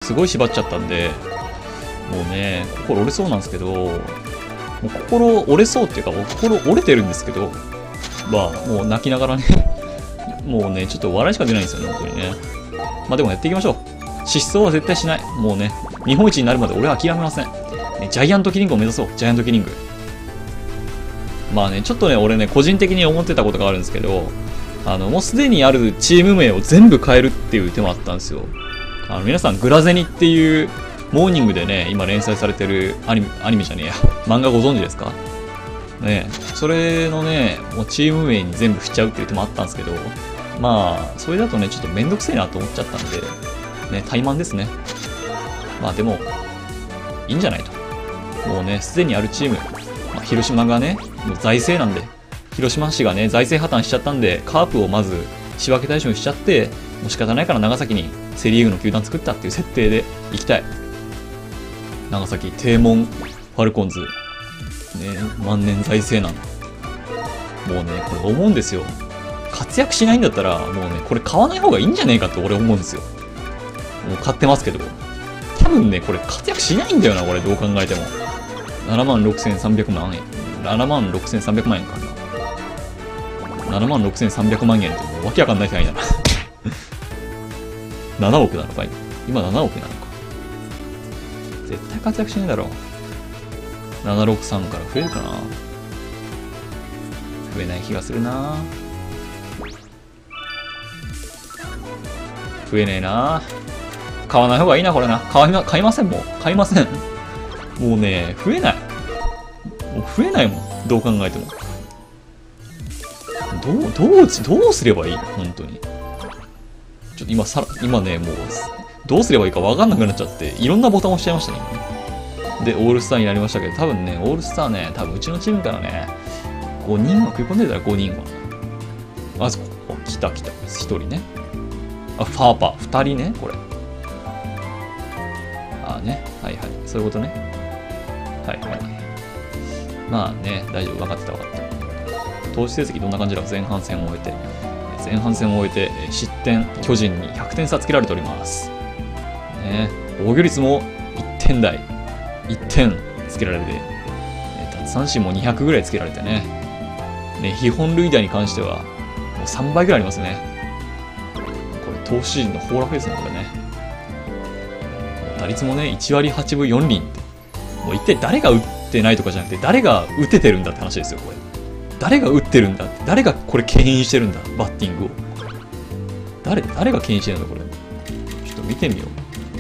すごい縛っちゃったんで、もうね、心折れそうなんですけど、もう心折れそうっていうか、もう心折れてるんですけど、まあ、もう泣きながらね、もうね、ちょっと笑いしか出ないんですよね、本当にね。まあでもやっていきましょう。失踪は絶対しない。もうね、日本一になるまで俺は諦めません。ね、ジャイアントキリングを目指そう。ジャイアントキリング。まあね、ちょっとね、俺ね、個人的に思ってたことがあるんですけど、もうすでにあるチーム名を全部変えるっていう手もあったんですよ。皆さん、グラゼニっていうモーニングでね、今連載されてるアニメじゃねえや、漫画ご存知ですかね。それのね、もうチーム名に全部しちゃうっていう手もあったんですけど、まあ、それだとね、ちょっとめんどくせえなと思っちゃったんで、ね、怠慢ですね。まあでも、いいんじゃないと。もうね、すでにあるチーム、まあ、広島がね、もう財政なんで、広島市がね、財政破綻しちゃったんで、カープをまず仕分け対象にしちゃって、もう仕方ないから長崎にセリーグの球団作ったっていう設定で行きたい。長崎、定門、ファルコンズ、ね、万年財政なん。もうね、これ思うんですよ。活躍しないんだったら、もうね、これ買わない方がいいんじゃねえかって俺思うんですよ。もう買ってますけど。多分ね、これ活躍しないんだよな、これどう考えても。76,300万円。76,300万円かな。76,300万円ってもうわけわかんない範囲だな。7億なのか今7億なのか。絶対活躍しないだろう。763から増えるかな。増えない気がするな。増えねえな。買わない方がいいな、これな。買いません、もう。買いません。もうね、増えない。もう増えないもん。どう考えても。どうすればいいの本当に。ちょっと今ね、もう、どうすればいいか分かんなくなっちゃって、いろんなボタンを押しちゃいましたね、今ね。で、オールスターになりましたけど、多分ね、オールスターね、多分うちのチームからね、5人は食い込んでたら5人は。あそこ、来た。1人ね。あ、ファーパー、2人ね、これ。あね、はい。そういうことね。はい。まあね、大丈夫、分かってた。投資成績どんな感じだろう。前半戦を終えて、失点、巨人に100点差つけられております。ね、防御率も1点台。1点つけられて、奪三振も200ぐらいつけられてね。被本塁打に関しては、もう3倍ぐらいありますね。これ、投手陣の崩落ですね、これね。打率もね、1割8分4厘って。もう一体誰が打ってないとかじゃなくて、誰が打ててるんだって話ですよ、これ。誰が打ってるんだって。誰がこれ牽引してるんだ、バッティングを。誰が牽引してるんだ、これ。ちょっと見てみよう。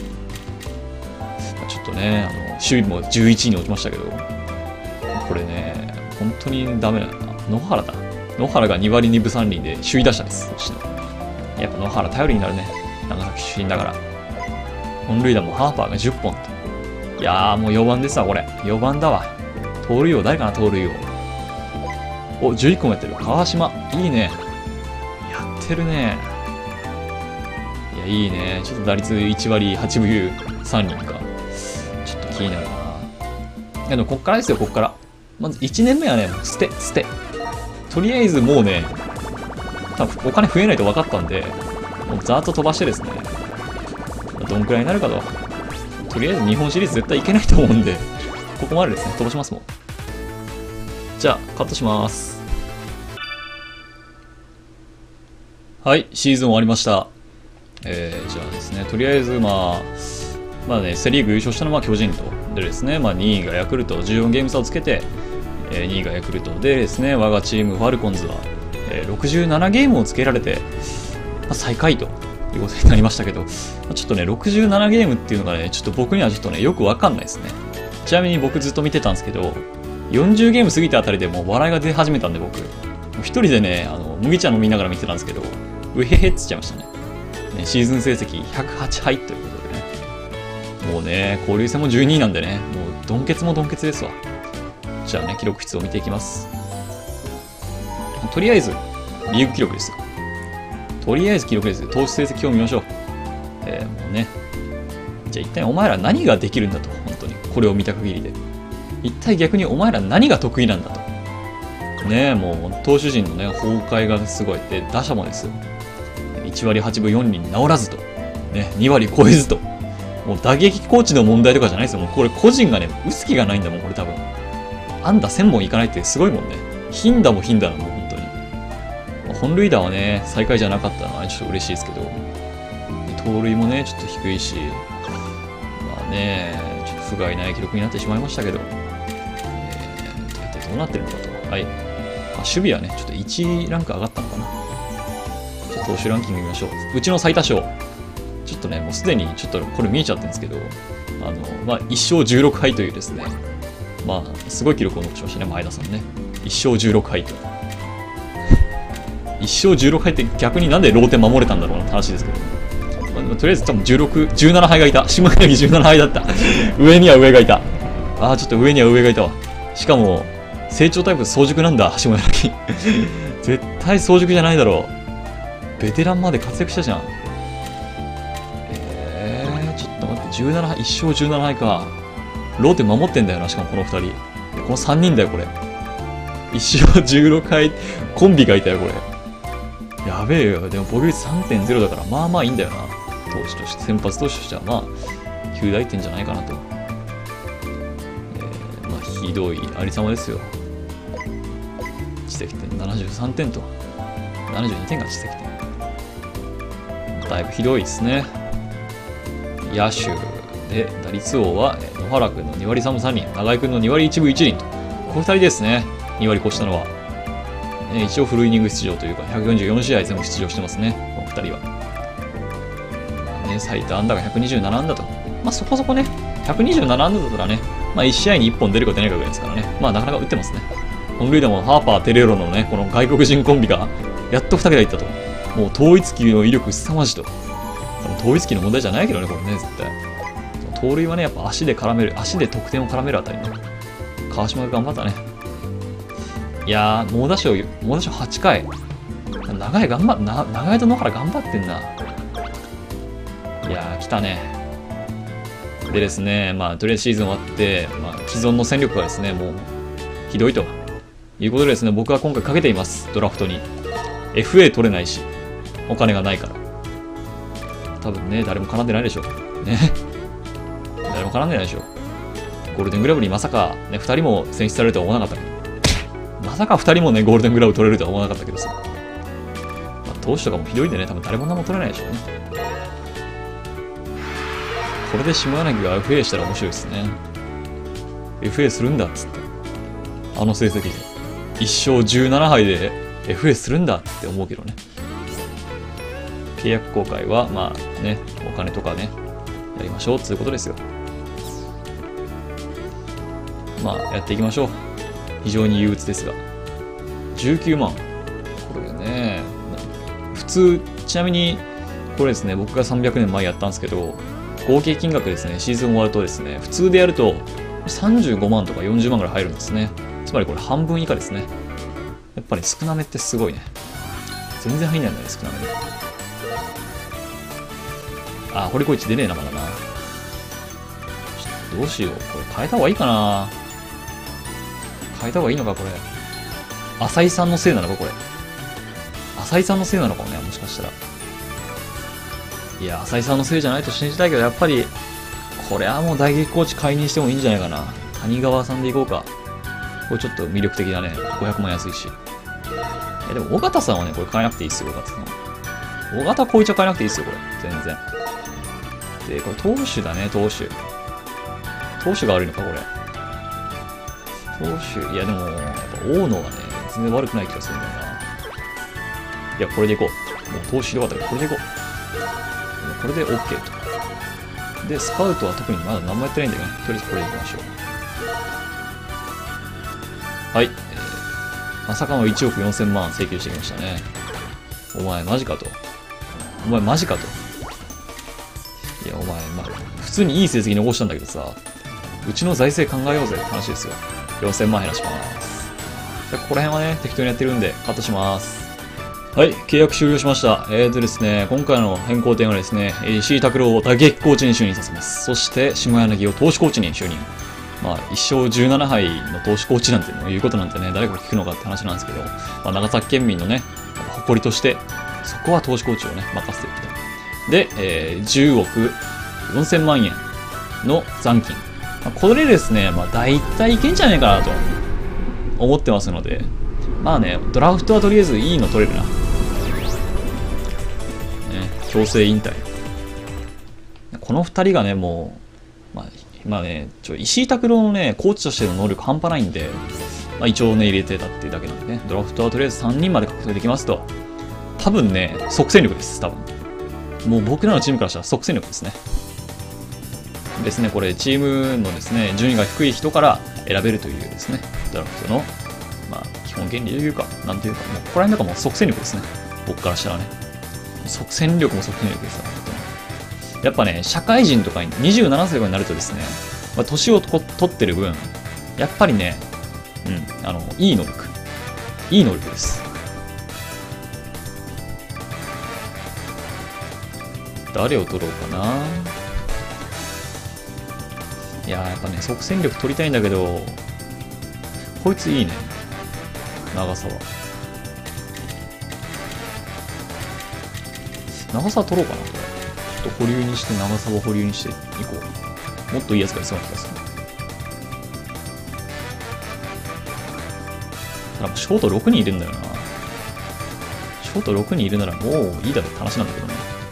ちょっとね、守備も11位に落ちましたけど、これね、本当にダメだな。野原だ。野原が2割2分3厘で首位打者です。やっぱ野原頼りになるね。長崎出身だから。本塁打もハーパーが10本と。いやーもう4番ですわ、これ。4番だわ。盗塁王、誰かな、盗塁王。お、11個もやってる。川島。いいね。やってるね。いや、いいね。ちょっと打率1割8分3厘か。ちょっと気になるな。でも、こっからですよ、こっから。まず1年目はね、捨て。とりあえずもうね、多分お金増えないと分かったんで、もうざーっと飛ばしてですね、どんくらいになるかと。とりあえず日本シリーズ絶対いけないと思うんで、ここまでですね、飛ばしますもん。じゃあ、カットします。はい、シーズン終わりました。じゃあですね、とりあえずまあね、セリーグ優勝したのは巨人と。でですね、2位がヤクルト、14ゲーム差をつけて、2位がヤクルトでですね、我がチームファルコンズは、67ゲームをつけられて、最下位ということになりましたけど、ちょっとね、67ゲームっていうのがね、ちょっと僕にはちょっとね、よくわかんないですね。ちなみに僕ずっと見てたんですけど、40ゲーム過ぎたあたりでもう笑いが出始めたんで僕、一人でね、麦茶飲みながら見てたんですけど、うへへっつっちゃいましたね。シーズン成績108敗ということでね。もうね、交流戦も12位なんでね、もうドンケツもドンケツですわ。じゃあね、記録室を見ていきます。とりあえず、リーグ記録ですよ。とりあえず記録です。投手成績を見ましょう。もうね。じゃあ一体お前ら何ができるんだと、本当に。これを見た限りで。一体逆にお前ら何が得意なんだと。ねえ、もう投手陣のね、崩壊がすごい。で、打者もですよ。1割8分4厘に治らずと。ね、2割超えずと。 もう打撃コーチの問題とかじゃないですよ。もうこれ個人がね、打つ気がないんだもん、これ多分。安打1000本いかないってすごいもんね。頻打も頻打なの、もう本当に。本塁打はね、最下位じゃなかったのはちょっと嬉しいですけど、盗塁もね、ちょっと低いし、まあね、ちょっと不甲斐ない記録になってしまいましたけど、どうなってるのかと。はい。守備はね、ちょっと1ランク上がったのかな。ちょっと投手ランキング見ましょう。うちの最多勝。ちょっとね、もうすでにちょっとこれ見えちゃってるんですけど、まあ、1勝16敗というですね、まあ、すごい記録を残しましたね、前田さんね。1勝16敗と。1勝16敗って逆になんでローテ守れたんだろうなって話ですけど、まあ、とりあえず多分17敗がいた。下柳17敗だった。上には上がいた。ああ、ちょっと上には上がいたわ。しかも、成長タイプ早熟なんだ、下柳。絶対早熟じゃないだろう。ベテランまで活躍したじゃん。ちょっと待って、1勝17敗か。ローテ守ってんだよな、しかもこの2人。この3人だよ、これ。1勝16敗、コンビがいたよ、これ。やべえよ。でも、防御率 3.0 だから、まあまあいいんだよな。投手として、先発投手としては、まあ、9大点じゃないかなと。まあ、ひどいありさまですよ。実績点73点と、72点が実績点。だいぶひどいですね。野手で、打率王は、野原君の2割3分3厘、長井君の2割1分1厘と。この2人ですね。2割越したのは。一応フルイニング出場というか、144試合全部出場してますね。この2人は。最多安打が127安打と。まあそこそこね、127安打だったらね、まあ1試合に1本出るか出ないかぐらいですからね。まあなかなか打ってますね。本塁打もハーパー、テレロのね、この外国人コンビが、やっと2桁いったと。もう統一球の威力凄まじと。統一球の問題じゃないけどね、これね、絶対。盗塁はね、やっぱ足で得点を絡めるあたりね。川島が頑張ったね。いやー、猛打賞8回。長井と野原頑張ってんな。いやー、来たね。でですね、まあ、とりあえずシーズン終わって、まあ、既存の戦力がですね、もう、ひどいということでですね、僕は今回かけています、ドラフトに。FA 取れないし、お金がないから。多分ね、誰も絡んでないでしょ。ね。誰も絡んでないでしょ。ゴールデングラブにまさか、ね、2人も選出されるとは思わなかったけど。まさか2人もね、ゴールデングラブ取れるとは思わなかったけどさ。まあ、投手とかもひどいんでね、多分誰も何も取れないでしょうね。これで下柳が FA したら面白いですね。FA するんだっつって。あの成績で。1勝17敗で FA するんだって思うけどね。契約更改は、まあね、お金とかね、やりましょうっていうことですよ。まあ、やっていきましょう。非常に憂鬱ですが。19万。これね、普通、ちなみに、これですね、僕が300年前やったんですけど、合計金額ですね、シーズン終わるとですね、普通でやると35万とか40万ぐらい入るんですね。つまりこれ半分以下ですね。やっぱり少なめってすごいね。全然入んないんだね、少なめで。あ、堀小一出ねえな、まだな。どうしよう。これ変えた方がいいかな。変えた方がいいのか、これ。浅井さんのせいなのか、これ。浅井さんのせいなのかもね、もしかしたら。いや、浅井さんのせいじゃないと信じたいけど、やっぱり、これはもう打撃コーチ解任してもいいんじゃないかな。谷川さんでいこうか。これちょっと魅力的だね。500万安いし。でも、尾形さんはね、これ変えなくていいっすよ、尾形さん。尾形光一は変えなくていいっすよ、これ。全然。で、これ投手だね、投手。投手が悪いのか、これ。投手、いやでも、やっぱ大野はね、全然悪くない気がするんだよな。いや、これでいこう。もう投手ひどかったから、これでいこう。これで OK と。で、スカウトは特にまだ何もやってないんだよね。とりあえずこれでいきましょう。はい。まさかの1億4000万請求してきましたね。お前マジかと。お前マジかと。いや、お前、まあ、普通にいい成績残したんだけどさ、うちの財政考えようぜって話ですよ。4000万減らします。じゃあ、ここら辺はね、適当にやってるんで、カットします。はい、契約終了しました。ですね、今回の変更点はですね、石井拓郎を打撃コーチに就任させます。そして、下柳を投手コーチに就任。まあ、1勝17敗の投手コーチなんていうことなんてね、誰が聞くのかって話なんですけど、まあ、長崎県民のね、誇りとして、そこは投手コーチをね、任せていくと。で、10億 4000万円の残金。これですね、大体いけんじゃないかなと思ってますので、ドラフトはとりあえずいいの取れるな。強制引退。この2人がね、もう、石井拓郎のね、コーチとしての能力半端ないんで、一応ね、入れてたっていうだけなんでね、ドラフトはとりあえず3人まで獲得できますと、多分ね、即戦力です、多分。もう僕らのチームからしたら即戦力ですね。ですね、これ、チームのですね、順位が低い人から選べるというですね、ドラフトの、基本原理というか、なんていうか、もうここら辺とかも即戦力ですね。僕からしたらね。即戦力も即戦力ですから、本当に。やっぱね、社会人とかに27歳とかになるとですね、年を取ってる分、やっぱりね、いい能力。いい能力です。誰を取ろうかな。いやー、やっぱね、即戦力取りたいんだけど、こいついいね。長沢。長沢取ろうかな、これ。ちょっと保留にして、長沢を保留にしていこう。もっといいやつがいそうな気がする。ただ、ショート6人いるんだよな。ショート6人いるならもういいだろって話なんだけどね。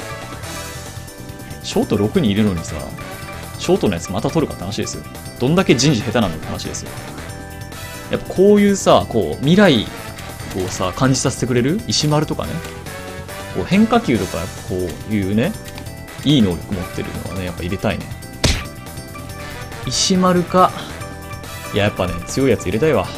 ショート6人いるのにさ、ショートのやつまた取るかって話ですよ。どんだけ人事下手なのって話ですよ。やっぱこういうさ、未来をさ、感じさせてくれる石丸とかね。変化球とか、こういうね、いい能力持ってるのはね、やっぱ入れたいね。石丸か。いや、やっぱね、強いやつ入れたいわ。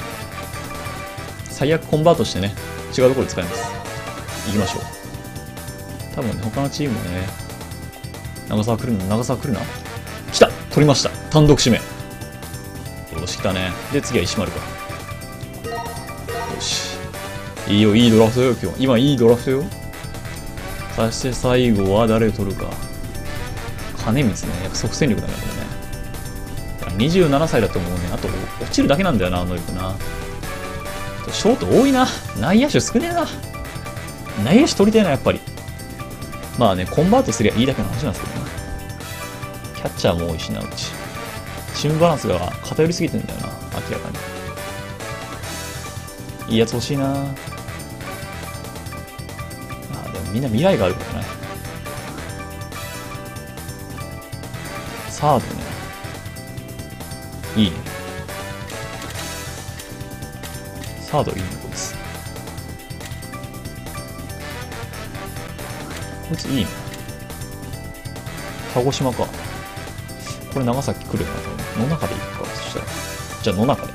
最悪コンバートしてね、違うところで使います。行きましょう。多分ね、他のチームもね、長沢来るな。来た！取りました。単独指名。よし、来たね。で、次は石丸か。よし。いいよ、いいドラフトよ、今日。今、いいドラフトよ。そして最後は誰を取るか。金光ね。やっぱ即戦力だね、これね。27歳だと思うね。あと、落ちるだけなんだよな、能力な。ショート多いな。内野手少ねえな。内野手取りたいな、やっぱり。コンバートすりゃいいだけの話なんですけどね。キャッチャーも多いしな、うち。チームバランスが偏りすぎてんだよな、明らかに。いいやつ欲しいな。でもみんな未来があるからね。サードね。いいね。サードいいね、こいつ。こいついいね。鹿児島か。これ長崎来るな、多分。野中で行くか、そしたら。じゃあ野中で。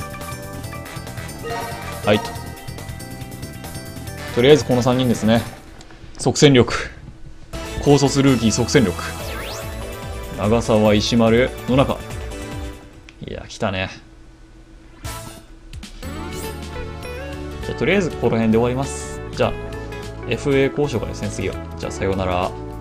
はいと。とりあえずこの3人ですね。即戦力。高卒ルーキー即戦力。長沢、石丸、野中。いや、来たね。じゃあとりあえずこの辺で終わります。じゃあ、FA 交渉からですね、次は。じゃあさようなら。